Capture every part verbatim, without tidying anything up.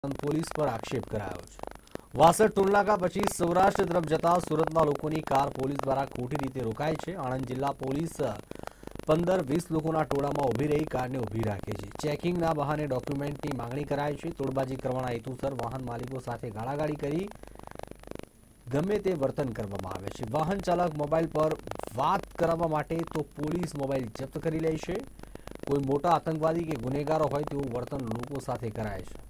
પણ પોલીસ પર આક્ષેપ કરાયો છે। વાસદ ટોલનાકા પછી સૌરાષ્ટ્ર તરફ જતા સુરતના લોકોની કાર પોલીસ દ્વારા ખોટી રીતે રોકાય છે। આણંદ જિલ્લા પોલીસ पंदर वीस लोकोना टोळामां उभी रही कारने उभी राखे छे। चेकिंगना बहाने डॉक्यूमेंटनी मांगणी कराय छे। तोड़बाजी करवाना हेतुसर वाहन मालिको साथे गाळागाળી કરી गमे ते वर्तन करवामां आवे छे। वाहन चालक मोबाइल पर बात करवा माटे तो पोलीस मोबाइल जप्त करी ले छे। कोई मोटा आतंकवादी के गुनेगारो होय तेवुं वर्तन लोको साथे कराय छे।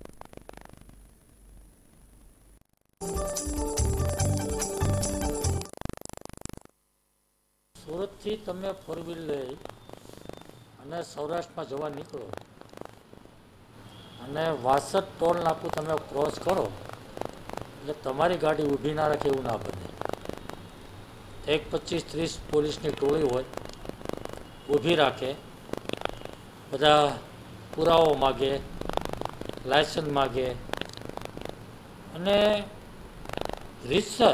सूरत थी तमे फोर व्हील लई अने सौराष्ट्र में जवा निकलो अने वासद टोल नाकू तमे क्रॉस करो એટલે તમારી ગાડી ઊભી ના રાખે એવું ના બને। એક પચીસ ત્રીસ પોલીસની ટોળી હોય ઊભી રાખે, બધા પુરાવો માગે, લાયસન્સ માગે અને રીતસર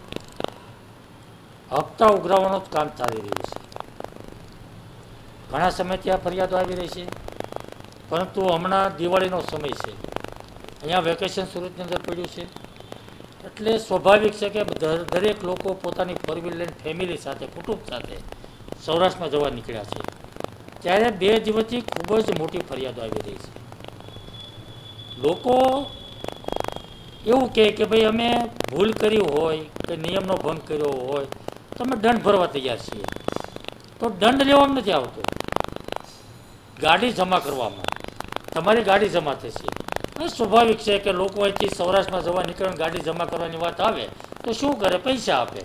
હપ્તા ઉઘરાવવાનું જ કામ ચાલી રહ્યું છે। ઘણા સમયથી આ ફરિયાદો આવી રહી છે, પરંતુ હમણાં દિવાળીનો સમય છે, અહીંયા વેકેશન સુરતની અંદર પડ્યું છે, એટલે સ્વાભાવિક છે કે દરેક લોકો પોતાની ફોર વ્હીલ લઈને ફેમિલી સાથે કુટુંબ સાથે સૌરાષ્ટ્રમાં જવા નીકળ્યા છે। ત્યારે બે દિવસથી ખૂબ જ મોટી ફરિયાદો આવી રહી છે। લોકો એવું કહે કે ભાઈ અમે ભૂલ કરી હોય કે નિયમનો ભંગ કર્યો હોય તો અમે દંડ ભરવા તૈયાર છીએ, તો દંડ લેવામાં નથી આવતો, ગાડી જમા કરવામાં તમારી ગાડી જમા થશે। સ્વાભાવિક છે કે લોકો અહીંથી સૌરાષ્ટ્રમાં જવા નીકળે ગાડી જમા કરવાની વાત આવે તો શું કરે, પૈસા આપે।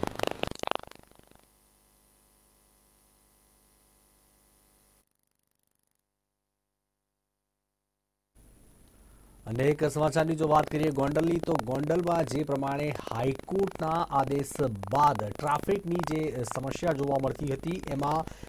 अनेक समाचारनी जो बात करिए गोंडलनी तो गोंडलमां जे प्रमाणे हाईकोर्टना आदेश बाद ट्राफिकनी जे समस्या जोवा मळती हती एमां